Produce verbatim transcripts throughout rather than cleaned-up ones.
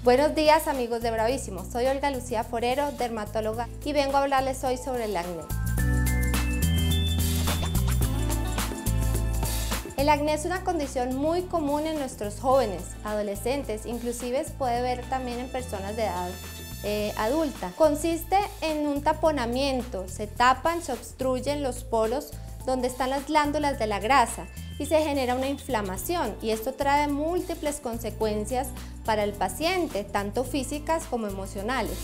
Buenos días amigos de Bravísimo, soy Olga Lucía Forero, dermatóloga y vengo a hablarles hoy sobre el acné. El acné es una condición muy común en nuestros jóvenes, adolescentes, inclusive se puede ver también en personas de edad eh, adulta. Consiste en un taponamiento, se tapan, se obstruyen los poros donde están las glándulas de la grasa y se genera una inflamación, y esto trae múltiples consecuencias para el paciente, tanto físicas como emocionales.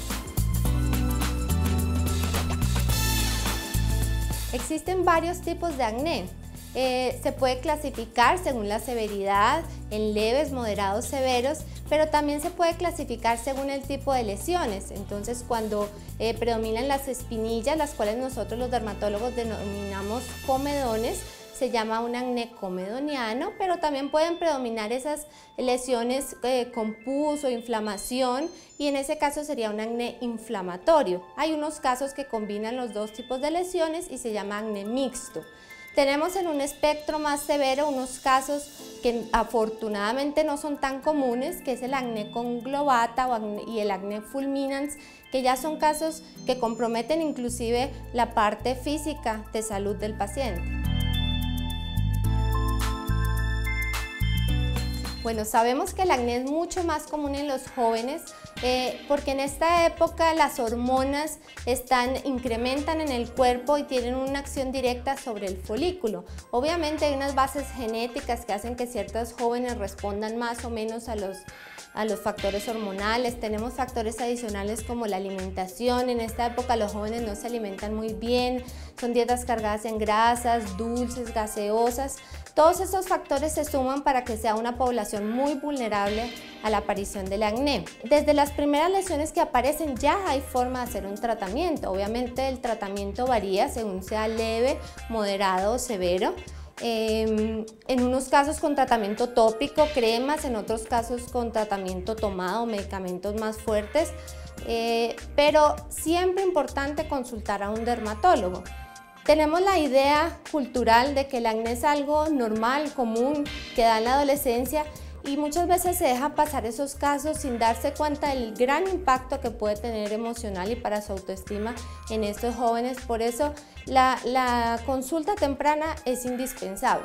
Existen varios tipos de acné. Eh, se puede clasificar según la severidad, en leves, moderados, severos, pero también se puede clasificar según el tipo de lesiones. Entonces, cuando eh, predominan las espinillas, las cuales nosotros los dermatólogos denominamos comedones, se llama un acné comedoniano, pero también pueden predominar esas lesiones eh, con pus o inflamación, y en ese caso sería un acné inflamatorio. Hay unos casos que combinan los dos tipos de lesiones y se llama acné mixto. Tenemos en un espectro más severo unos casos que afortunadamente no son tan comunes, que es el acné conglobata o acné, y el acné fulminans, que ya son casos que comprometen inclusive la parte física de salud del paciente. Bueno, sabemos que el acné es mucho más común en los jóvenes eh, porque en esta época las hormonas están, incrementan en el cuerpo y tienen una acción directa sobre el folículo. Obviamente hay unas bases genéticas que hacen que ciertos jóvenes respondan más o menos a los, a los factores hormonales. Tenemos factores adicionales como la alimentación. En esta época los jóvenes no se alimentan muy bien, son dietas cargadas en grasas, dulces, gaseosas. Todos esos factores se suman para que sea una población muy vulnerable a la aparición del acné. Desde las primeras lesiones que aparecen ya hay forma de hacer un tratamiento. Obviamente el tratamiento varía según sea leve, moderado o severo. Eh, en unos casos con tratamiento tópico, cremas, en otros casos con tratamiento tomado, medicamentos más fuertes, eh, pero siempre importante consultar a un dermatólogo. Tenemos la idea cultural de que el acné es algo normal, común, que da en la adolescencia, y muchas veces se deja pasar esos casos sin darse cuenta del gran impacto que puede tener emocional y para su autoestima en estos jóvenes. Por eso la, la consulta temprana es indispensable.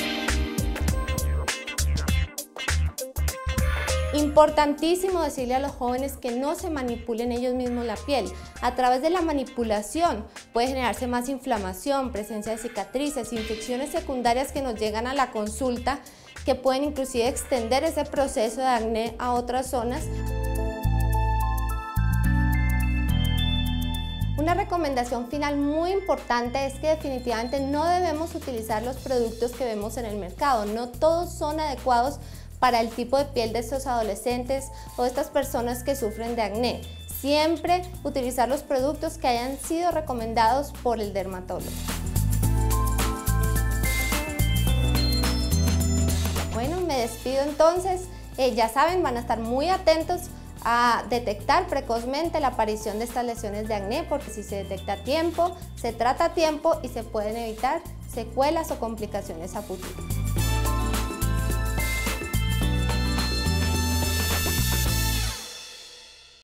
Importantísimo decirle a los jóvenes que no se manipulen ellos mismos la piel. A través de la manipulación puede generarse más inflamación, presencia de cicatrices, infecciones secundarias que nos llegan a la consulta, que pueden inclusive extender ese proceso de acné a otras zonas. Una recomendación final muy importante es que definitivamente no debemos utilizar los productos que vemos en el mercado. No todos son adecuados para el tipo de piel de estos adolescentes o estas personas que sufren de acné. Siempre utilizar los productos que hayan sido recomendados por el dermatólogo. Bueno, me despido entonces. Eh, ya saben, van a estar muy atentos a detectar precozmente la aparición de estas lesiones de acné, porque si se detecta a tiempo, se trata a tiempo y se pueden evitar secuelas o complicaciones a futuro.